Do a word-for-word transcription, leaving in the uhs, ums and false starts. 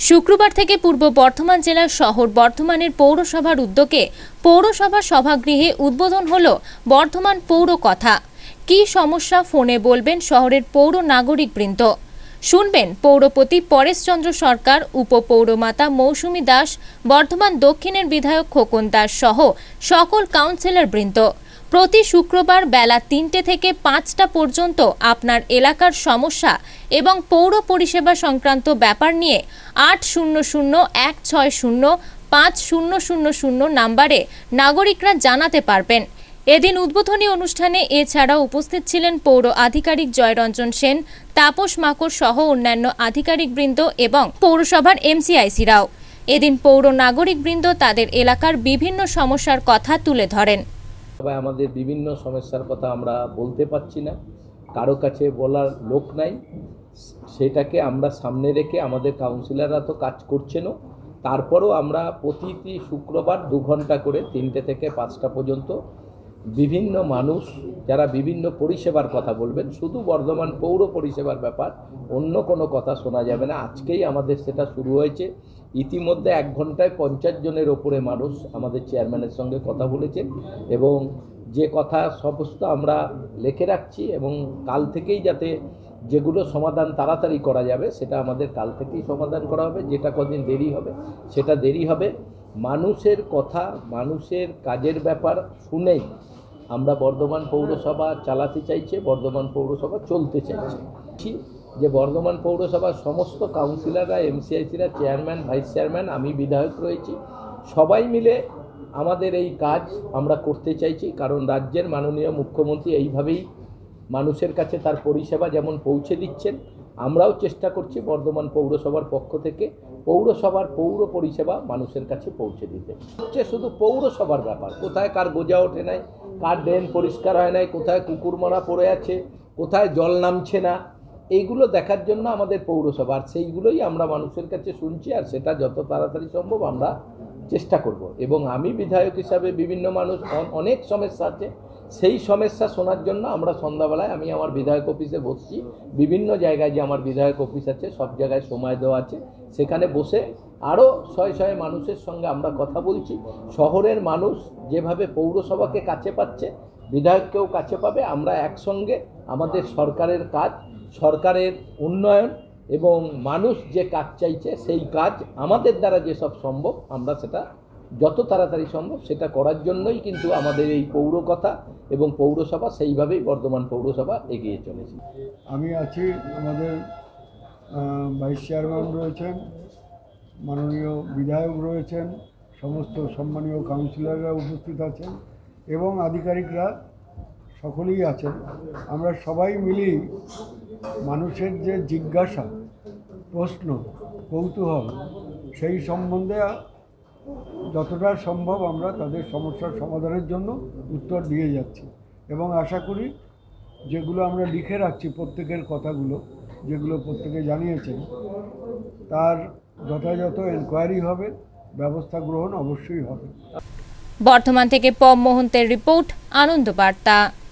শুক্রবার থেকে পূর্ব বর্ধমান জেলার শহর বর্ধমানের পৌরসভার উদ্যোগে পৌরসভা সভাগৃহে উদ্বোধন হলো বর্ধমান পৌর কথা। কি সমস্যা ফোনে বলবেন শহরের পৌর নাগরিকবৃন্দ। শুনবেন পৌরপতি পরেশচন্দ্র সরকার, উপপৌরমাতা মৌসুমী দাস, বর্ধমান দক্ষিণের বিধায়ক খোকন দাস সহ সকল কাউন্সিলর বৃন্দ। প্রতি শুক্রবার বেলা তিনটে থেকে পাঁচটা পর্যন্ত আপনার এলাকার সমস্যা এবং পৌর পরিষেবা সংক্রান্ত ব্যাপার নিয়ে আট শূন্য শূন্য এক ছয় শূন্য পাঁচ শূন্য শূন্য শূন্য নাম্বারে নাগরিকরা জানাতে পারবেন। এদিন উদ্বোধনী অনুষ্ঠানে এছাড়াও উপস্থিত ছিলেন পৌর আধিকারিক জয়রঞ্জন সেন, তাপস মাকড় সহ অন্যান্য আধিকারিকবৃন্দ এবং পৌরসভার এমসিআইসিরাও। এদিন পৌর নাগরিকবৃন্দ তাদের এলাকার বিভিন্ন সমস্যার কথা তুলে ধরেন। আমাদের বিভিন্ন সমস্যার কথা আমরা বলতে পারছি না, কারো কাছে বলার লোক নাই, সেটাকে আমরা সামনে রেখে আমাদের কাউন্সিলররা তো কাজ করছেন, তারপরও আমরা প্রতিটি শুক্রবার দু ঘন্টা করে তিনটে থেকে পাঁচটা পর্যন্ত বিভিন্ন মানুষ যারা বিভিন্ন পরিষেবার কথা বলবেন, শুধু বর্ধমান পৌর পরিষেবার ব্যাপার, অন্য কোনো কথা শোনা যাবে না। আজকেই আমাদের সেটা শুরু হয়েছে। ইতিমধ্যে এক ঘন্টায় পঞ্চাশ জনের ওপরে মানুষ আমাদের চেয়ারম্যানের সঙ্গে কথা বলেছেন এবং যে কথা সমস্ত আমরা লিখে রাখছি এবং কাল থেকেই যাতে যেগুলো সমাধান তাড়াতাড়ি করা যাবে সেটা আমাদের কাল থেকেই সমাধান করা হবে। যেটা কদিন দেরি হবে সেটা দেরি হবে। মানুষের কথা, মানুষের কাজের ব্যাপার শুনেই আমরা বর্ধমান পৌরসভা চালাতে চাইছে, বর্ধমান পৌরসভা চলতে চাইছে। যে বর্ধমান পৌরসভার সমস্ত কাউন্সিলররা, এমসিআইসিরা, চেয়ারম্যান, ভাইস চেয়ারম্যান, আমি বিধায়ক রয়েছি, সবাই মিলে আমাদের এই কাজ আমরা করতে চাইছি। কারণ রাজ্যের মাননীয় মুখ্যমন্ত্রী এইভাবেই মানুষের কাছে তার পরিষেবা যেমন পৌঁছে দিচ্ছেন, আমরাও চেষ্টা করছি বর্ধমান পৌরসভার পক্ষ থেকে পৌরসভার পৌর পরিষেবা মানুষের কাছে পৌঁছে দিতে। হচ্ছে শুধু পৌরসভার ব্যাপার, কোথায় কার গোজা ওঠে নাই, কার ড্রেন পরিষ্কার হয় নাই, কোথায় কুকুর মারা পড়ে আছে, কোথায় জল নামছে না, এইগুলো দেখার জন্য আমাদের পৌরসভা, আর সেইগুলোই আমরা মানুষের কাছে শুনছি, আর সেটা যত তাড়াতাড়ি সম্ভব আমরা চেষ্টা করব। এবং আমি বিধায়ক হিসাবে বিভিন্ন মানুষ অনেক সমস্যা আছে, সেই সমস্যা শোনার জন্য আমরা সন্ধ্যাবেলায় আমি আমার বিধায়ক অফিসে বসছি। বিভিন্ন জায়গায় যে আমার বিধায়ক অফিস আছে সব জায়গায় সময় দেওয়া আছে, সেখানে বসে আরও শয়ে শয়ে মানুষের সঙ্গে আমরা কথা বলছি। শহরের মানুষ যেভাবে পৌরসভাকে কাছে পাচ্ছে, বিধায়ককেও কাছে পাবে। আমরা একসঙ্গে আমাদের সরকারের কাজ, সরকারের উন্নয়ন এবং মানুষ যে কাজ চাইছে সেই কাজ আমাদের দ্বারা যেসব সম্ভব আমরা সেটা যত তাড়াতাড়ি সম্ভব সেটা করার জন্যই কিন্তু আমাদের এই পৌর কথা এবং পৌরসভা সেইভাবেই বর্ধমান পৌরসভা এগিয়ে চলেছে। আমি আছি, আমাদের ভাইস চেয়ারম্যান রয়েছেন, মাননীয় বিধায়ক রয়েছেন, সমস্ত সম্মানীয় কাউন্সিলররা উপস্থিত আছেন এবং আধিকারিকরা সকলেই আছেন। আমরা সবাই মিলেই মানুষের যে জিজ্ঞাসা, প্রশ্ন, কৌতূহল, সেই সম্বন্ধে যতটা সম্ভব আমরা তাদের সমস্যার সমাধানের জন্য উত্তর দিয়ে যাচ্ছি এবং আশা করি যেগুলো আমরা লিখে রাখছি প্রত্যেকের কথাগুলো, যেগুলো প্রত্যেকে জানিয়েছেন, তার যথাযথ এনকোয়ারি হবে, ব্যবস্থা গ্রহণ অবশ্যই হবে। বর্ধমান থেকে পম মোহন্তের রিপোর্ট, আনন্দ বার্তা।